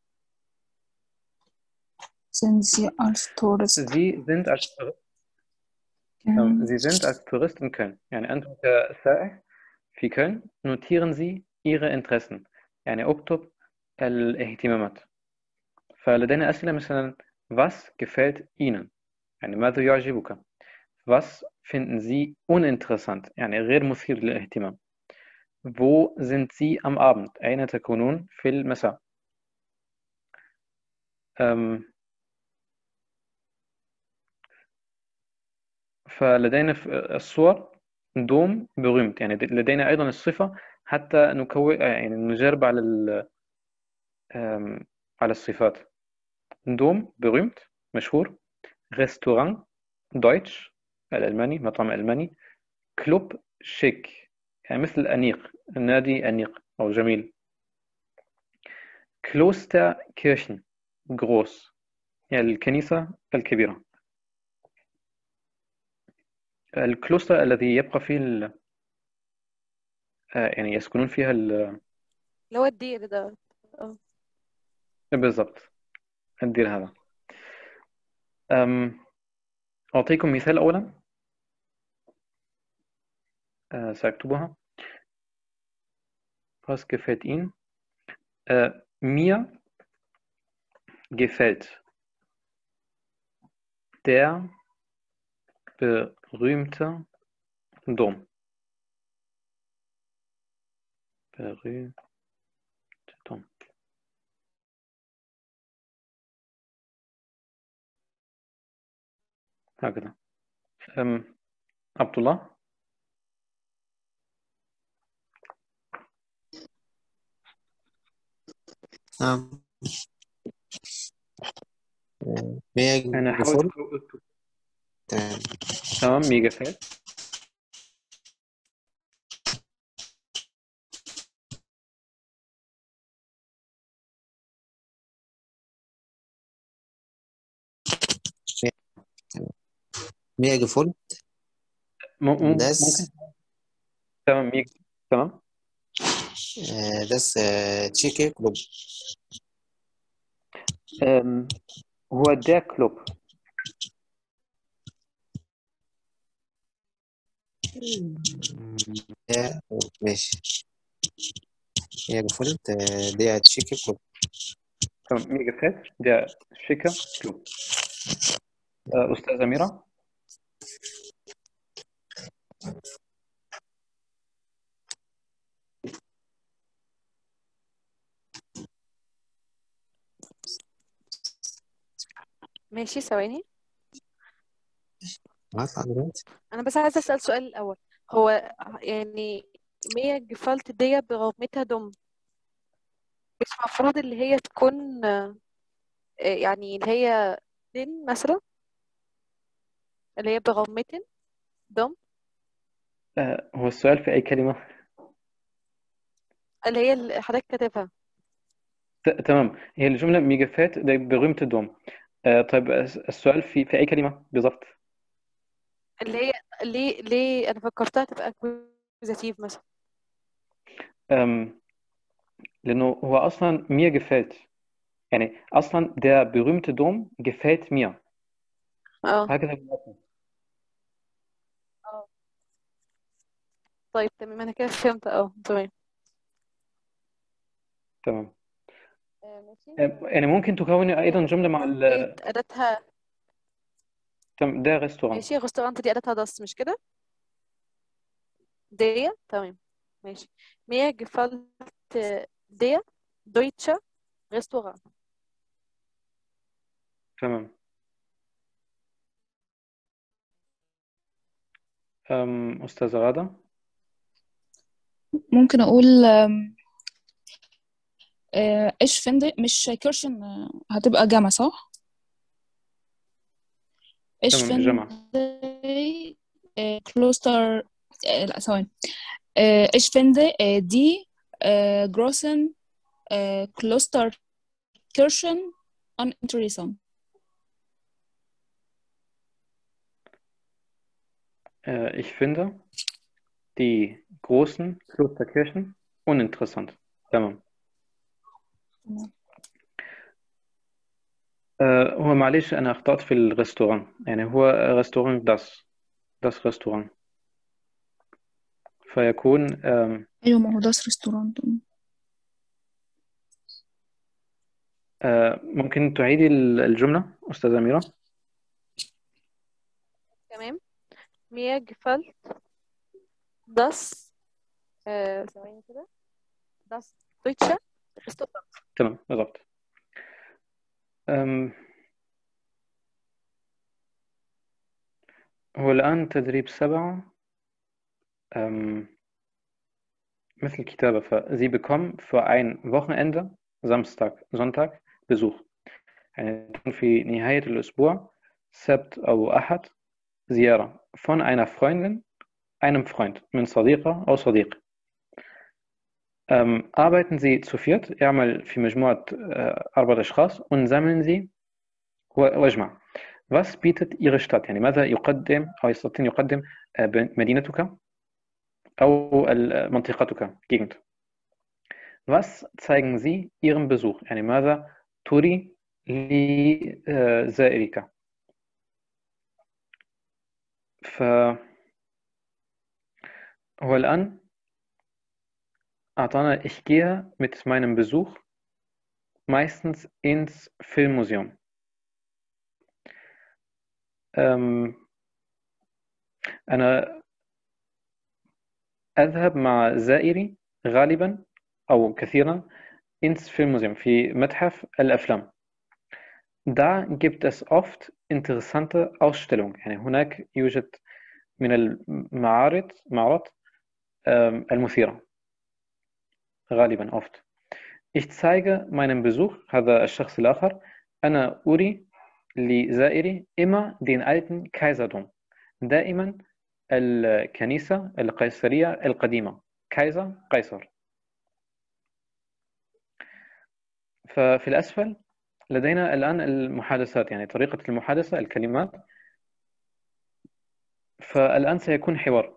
sind sie als Tourist Sie sind als تمام. Sie sind als Tourist in Köln. يعني أنتم كسائح في كöln notieren Sie Ihre Interessen. يعني اكتب الاهتمامات. فلدينا أسئلة مثلا was gefällt Ihnen؟ يعني ماذا يعجبك؟ was finden Sie uninteressant؟ يعني غير مثير للاهتمام. wo sind Sie am Abend؟ أين تكونون في المساء؟ أم فلدينا في الصور دوم berühmt، يعني لدينا أيضا الصفة حتى نكون يعني نجرب على ال أم، على الصفات. دوم berühmt مشهور. ريستوران دويتش الألماني، مطعم ألماني. كلوب شيك يعني مثل أنيق، نادي أنيق أو جميل. كلوستر كيرشن groß يعني الكنيسة الكبيرة. الكلوستر الذي يبقى فيه ال... آه، يعني يسكنون فيها ال... اللي هو الدير ده. اه بالضبط الدير هذا. أم... أعطيكم مثال أولا. أه سأكتبها. Was gefällt Ihnen? أه mir gefällt der berühmte Dom. berühmte Dom. هكذا. أم... عبد الله. نعم مية أنا حاول جفول أكتب. تمام تمام mir gefällt. مية جفول م... م... داس ممكن. تمام mir تمام. آه، داس آه، تشيكي كلوب أم... هو der Club der ماشي هي gefällt äh, der schicke Club. تمام. mir gefällt der schicke Club. آه، أستاذة أميرة. ماشي ثواني. هطلع دلوقتي. انا بس عايزه اسال سؤال الاول. هو يعني مية جفالت دي برغبتها دم، مش المفروض اللي هي تكون آه، يعني اللي هي دين مثلا، اللي هي برغبتين دم، آه، هو السؤال في أي كلمة؟ اللي هي اللي حضرتك كاتبها. ت- تمام. هي الجملة mir gefällt der berühmte Dom. آه، طيب الس- السؤال في في أي كلمة بالضبط؟ اللي هي ليه ليه انا فكرتها تبقى اكوزاتيف مثلا. ähm, لأنه هو أصلا mir gefällt، يعني أصلا der berühmte Dom gefällt mir. اه هكذا بالأصل. اه طيب تمام انا كده فهمت. اه تمام. تمام. آه، ماشي. آه، يعني ممكن تكوني هي أيضا جملة مع ال ديت اداتها. تم- der Restaurant. ماشي ريستورانت دي اداتها داس مش كده؟ دي تمام ماشي. مية جفالت دي دويتشا ريستوران. تمام. أم، أستاذة غادة. ممكن أقول آم، آه، إيش فندق مش كيرشن، آه، هتبقى جامعة صح؟ إيش تمام جمع. فندق آه، كلوستر، آه، لا ثواني، آه، إيش فندق آه، دي آه، جروسن آه، كلوستر كيرشن أن انتريسون. Äh, ich finde die großen Klosterkirchen uninteressant. تمام. آه، هو معلش أنا أخطأت في الريستوران، يعني هو ريستوران داس داس ريستوران، فيكون آم، أيوة ما هو ده ريستوران. آه، ممكن تعيدي الجملة أستاذة أميرة؟ تمام. مية جفالت داس آه، ثواني كده. داس دويتشا ريستوران. تمام بالضبط. آم، هو الآن تدريب سبعة، ähm, مثل كتابة ف Sie bekommen für ein Wochenende Samstag Sonntag Besuch، يعني تكون في نهاية الأسبوع سبت أو أحد زيارة von einer Freundin einem Freund من صديقة أو صديق. ähm, arbeiten Sie zu viert، يعمل في مجموعة äh, أربعة أشخاص und sammeln Sie واجمع. was bietet Ihre Stadt، يعني ماذا يقدم أو يستطيع يقدم äh, مدينتك أو ال- منطقتك Gegend. Was zeigen Sie Ihrem Besuch، يعني ماذا تري لزائرك. فهو الآن أعطانا ich gehe mit meinem Besuch meistens ins Filmmuseum. ähm, أنا أذهب مع زائري غالبا أو كثيرا ins Filmmuseum في متحف الأفلام. Da gibt es oft interessante Ausstellungen، يعني هناك يوجد من المعارض معرض ähm, المثيرة غالبا oft. Ich zeige meinem Besuch هذا الشخص الآخر أنا أري لزائري immer den alten Kaiserdom، دائما الكنيسة القيصرية القديمة. كايزر قيصر. ففي الأسفل لدينا الآن المحادثات، يعني طريقة المحادثة الكلمات. فالآن سيكون حوار.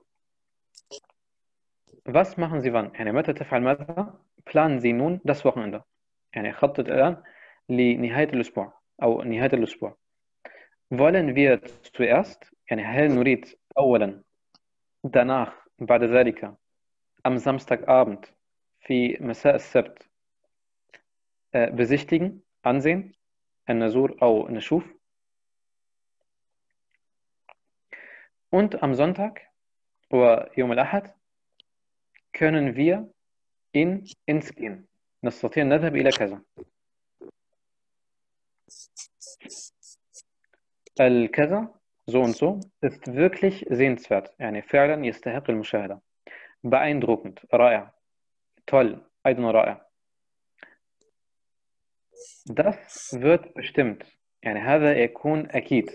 Was machen Sie wann، يعني متى تفعل ماذا. planen Sie nun das Wochenende، يعني خطط الآن لنهاية الأسبوع أو نهاية الأسبوع. wollen wir zuerst، يعني هل نريد أولا danach بعد ذلك am Samstagabend في مساء السبت äh, besichtigen ansehen النزور أو نشوف und am Sonntag ويوم الأحد können wir in ins gehen نستطيع أن نذهب إلى كذا الكذا so und so ist wirklich sehenswert يعني فعلا يستحق المشاهدة beeindruckend رائع toll أيضا رائع das wird bestimmt يعني هذا يكون أكيد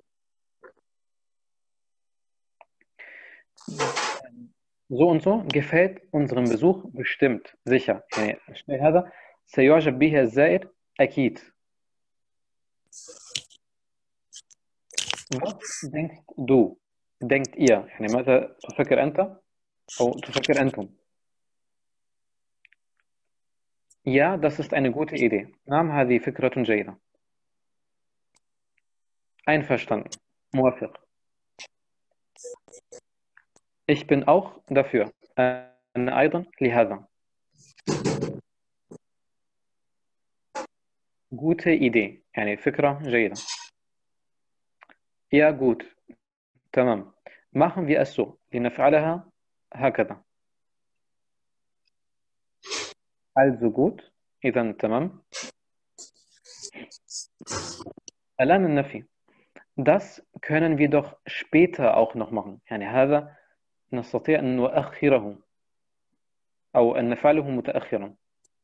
so und so gefällt unserem Besuch bestimmt sicher يعني الشيء هذا سيعجب به الزائر أكيد Was denkst du? Denkt ihr? يعني ماذا تفكر أنت أو تفكر أنتم؟ Ja, das ist eine gute Idee. نعم هذه فكرة جيدة. Einverstanden. موافق. Ich bin auch dafür. أنا أيضا لهذا. Gute Idee. يعني فكرة جيدة. Ja gut. تمام. Machen wir es so. لنفعلها هكذا. Also gut. إذا تمام. الآن النفي. Das können wir doch später auch noch machen. يعني هذا نستطيع أن نؤخره أو أن نفعله متأخرا.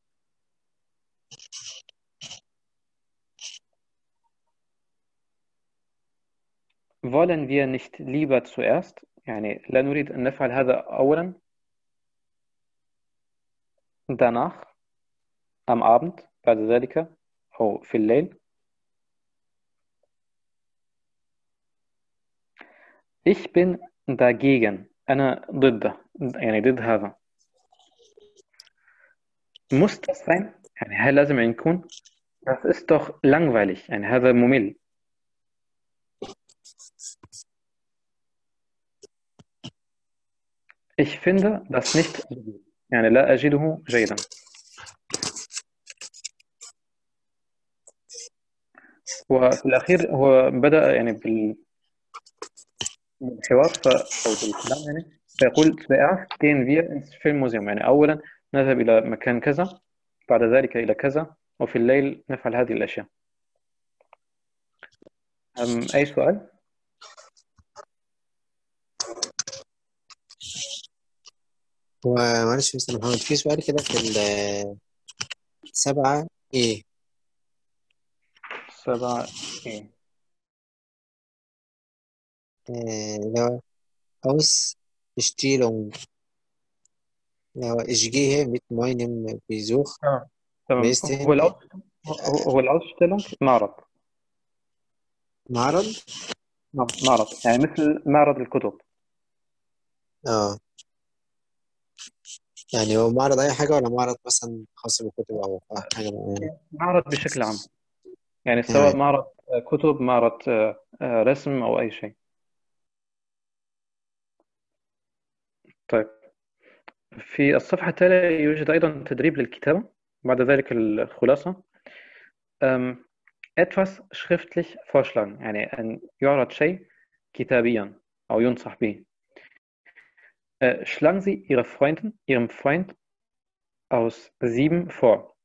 Wollen wir nicht lieber zuerst؟ يعني لا نريد أن نفعل هذا أولا. Danach am Abend بعد ذلك أو في الليل. Ich bin dagegen. أنا ضده يعني ضد هذا. Muss das sein؟ يعني هل لازم أن يكون؟ Das ist doch langweilig. يعني هذا ممل. Ich finde das nicht so gut. يعني لا أجده جيدا. وفي الأخير هو بدأ يعني بال بالحوار ف... أو بالكلام يعني فيقول zuerst gehen wir ins Filmmuseum يعني أولا نذهب إلى مكان كذا بعد ذلك إلى كذا وفي الليل نفعل هذه الأشياء. أم أي سؤال؟ ومعلش مستر محمد في سؤال كده في السبعة إيه سبعة إيه آه، اللي هو Aus Stellung اللي هو Ich gehe mit meinem Besuch تمام تمام Westen هو الأوس هو هو الأوسstellung معرض معرض نعم معرض يعني مثل معرض الكتب. اه يعني هو معرض أي حاجة ولا معرض مثلا خاص بالكتب أو حاجة معينة؟ معرض بشكل عام يعني سواء يعني معرض كتب معرض رسم أو أي شيء. طيب في الصفحة التالية يوجد أيضا تدريب للكتابة بعد ذلك الخلاصة. أم، etwas schriftlich vorschlagen يعني أن يعرض شيء كتابيا أو ينصح به. Äh, schlagen Sie Ihre Freundin, Ihrem Freund aus sieben vor.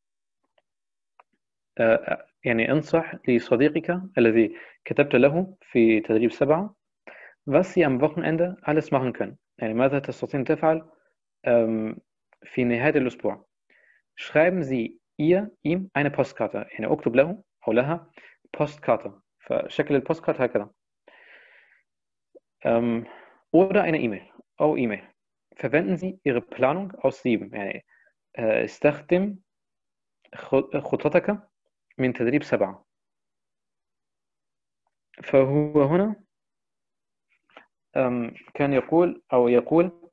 Äh, يعني انصح لصديقك الذي كتبت له في تدريب سبعة was Sie am Wochenende alles machen können. يعني ماذا تستطيع تفعل ähm, في نهاية الأسبوع. Schreiben Sie ihr ihm eine Postkarte. يعني اكتب له أو لها Postkarte. فشكل البوستكارت هكذا. Ähm, oder eine E-Mail أو E-Mail. Verwenden Sie Ihre Planung aus sieben. يعني äh, استخدم خطتك من تدريب سبعة. فهو هنا ähm, كان يقول أو يقول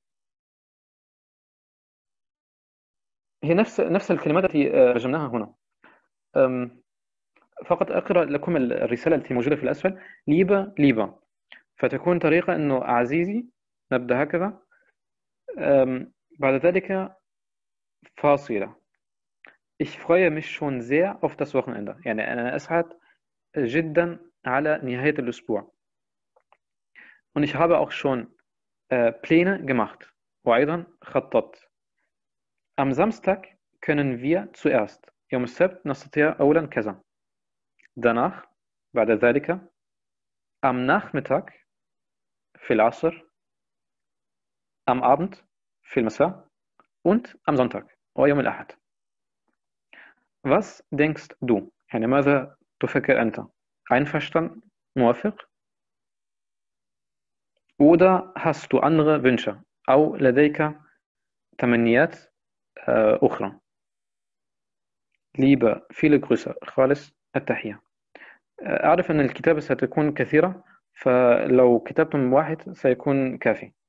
هي نفس نفس الكلمات التي ترجمناها هنا. ähm, فقط أقرأ لكم الرسالة التي موجودة في الأسفل. ليبا ليبا فتكون طريقة أنه عزيزي نبدأ هكذا. Ähm, بعد ذلك فاصلة. Ich freue mich schon sehr auf das Wochenende. يعني أنا أسعد جدا على نهاية الأسبوع. Und ich habe auch schon äh, Pläne gemacht. وأيضا خططت. Am Samstag können wir zuerst. يوم السبت نستطيع أولا كذا. Danach, بعد ذلك, am Nachmittag, في العصر, am Abend, في المساء, und am Sonntag, ويوم الأحد. Was denkst du? يعني ماذا تفكر أنت؟ Einverstanden? موافق؟ Oder hast du andere Wünsche? أو لديك تمنيات äh, أخرى؟ Liebe, viele Grüße. خالص التحية. أعرف أن الكتابة ستكون كثيرة، فلو كتبتم واحد سيكون كافي.